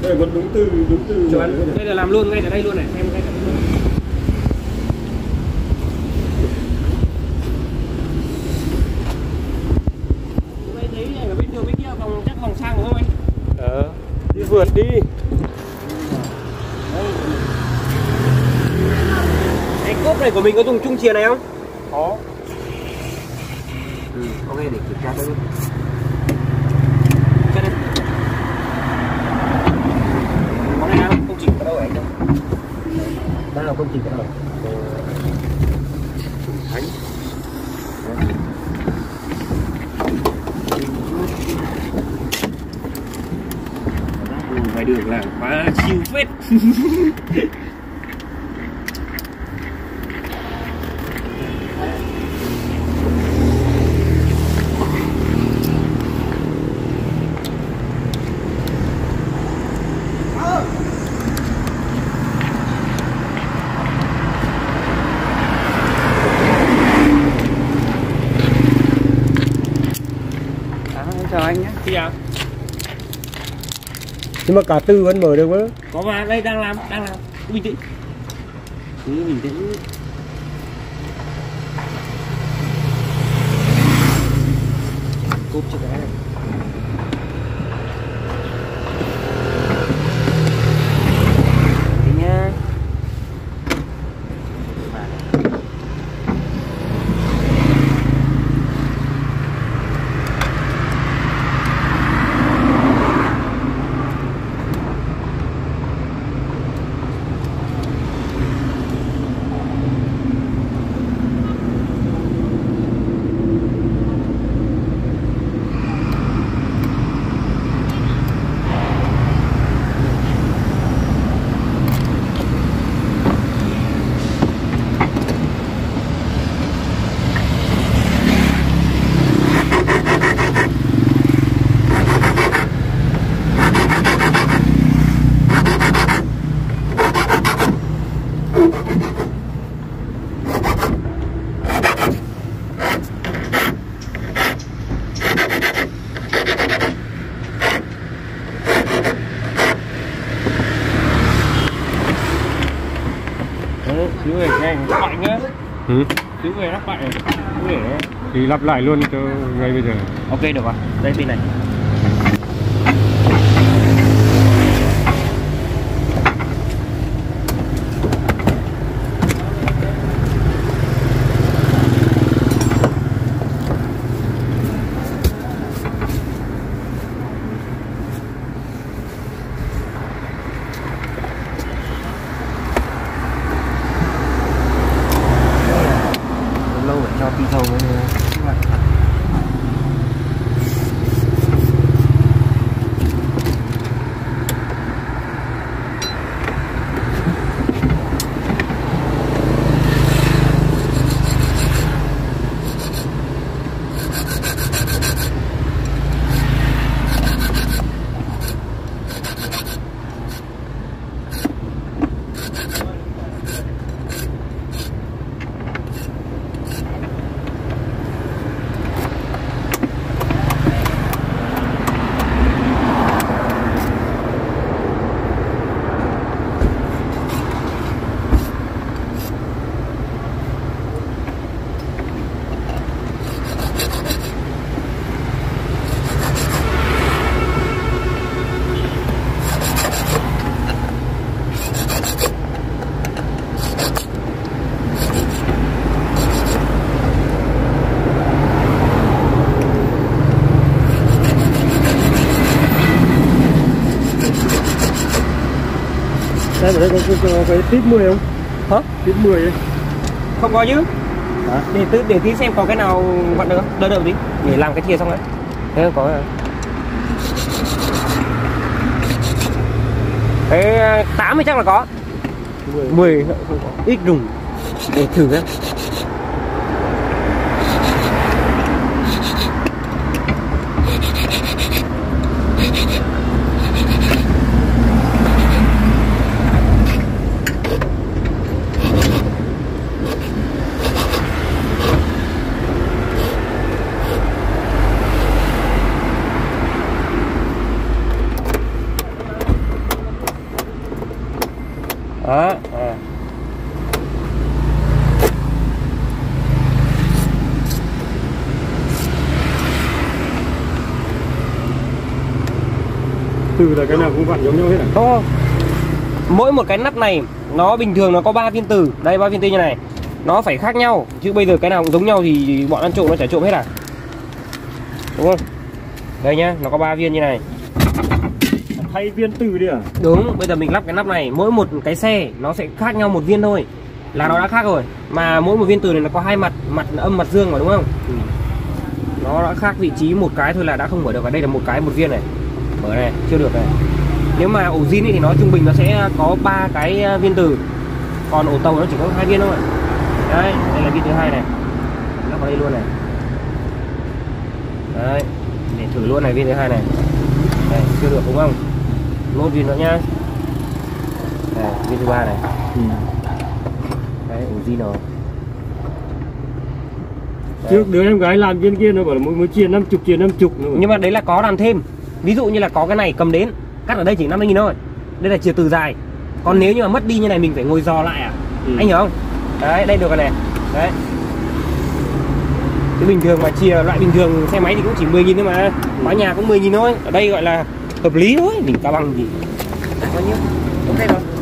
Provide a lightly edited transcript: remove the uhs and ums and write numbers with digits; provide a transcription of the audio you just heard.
này vẫn đúng từ chuẩn. Đây là làm luôn ngay tại đây luôn này, em ngay tại đây luôn. Thấy ở bên đường bên kia vòng chắc vòng sang đúng không anh? Đi vượt đi. Cái cốp này của mình có dùng chung chìa này không? Có. Ok, để kiểm tra thôi. Chết đi. Có này không? Công trình ở đâu anh đâu? Đây là công trình ở đâu? Thánh. Ngoài đường là quá chill phết. Chào anh nhé. Xin chào. Nhưng mà cả tư vẫn mở được nữa. Có mà đây đang làm. Cứ bình tĩnh. Cứ bình tĩnh. Cúp cho cái này. Thế nhá. Xíu này nhanh mạnh á. Xíu này lắp lại thì lắp lại luôn cho ngay bây giờ. Ok được rồi. Đây pin này. Lâu để cho pin thầu nữa. Đây ở đây có cái tip 10 không? Hả? Tip 10 ấy. Không có chứ. Để tí xem có cái nào vặn được không? Đỡ đỡ tí để làm cái kia xong đấy. Thế không có rồi. Cái 8 thì chắc là có. 10 không có. Ít dùng. Để thử xem. từ là cái nào cũng vặn giống nhau hết à? Không, mỗi một cái nắp này nó bình thường nó có 3 viên từ. Đây 3 viên từ như này. Nó phải khác nhau, chứ bây giờ cái nào cũng giống nhau thì bọn ăn trộm nó chả trộm hết à. Đúng không? Đây nhá, nó có 3 viên như này. Thay viên từ đi à? Đúng, bây giờ mình lắp cái nắp này, mỗi một cái xe nó sẽ khác nhau một viên thôi. Là nó đã khác rồi. Mà mỗi một viên từ này nó có hai mặt, mặt âm mặt dương mà đúng không? Nó đã khác vị trí một cái thôi là đã không mở được. Và đây là một cái một viên này. Mở này, chưa được này. Nếu mà ổ zin thì nó trung bình nó sẽ có 3 cái viên từ. Còn ổ tàu nó chỉ có 2 viên thôi. Đấy, đây là viên thứ hai này. Lắp vào đây luôn này. Đấy, để thử luôn này viên thứ hai này. Đây, chưa được đúng không? Nốt viên nữa nhá. Đây, viên thứ ba này. Đấy, ổ zin rồi. Trước đứa em gái làm viên kia nó bảo là mỗi chia 50 chia 50 nữa. Nhưng mà đấy là có làm thêm. Ví dụ như là có cái này cầm đến cắt ở đây chỉ 50.000 thôi. Đây là chia từ dài. Còn nếu như mà mất đi như này mình phải ngồi dò lại à? Anh hiểu không? Đấy, đây được rồi này. Đấy. Cái bình thường mà chia loại bình thường xe máy thì cũng chỉ 10.000 thôi mà. Bán nhà cũng 10.000 thôi. Ở đây gọi là hợp lý thôi, đỉnh Cao Bằng gì. Bao nhiêu? Ok rồi.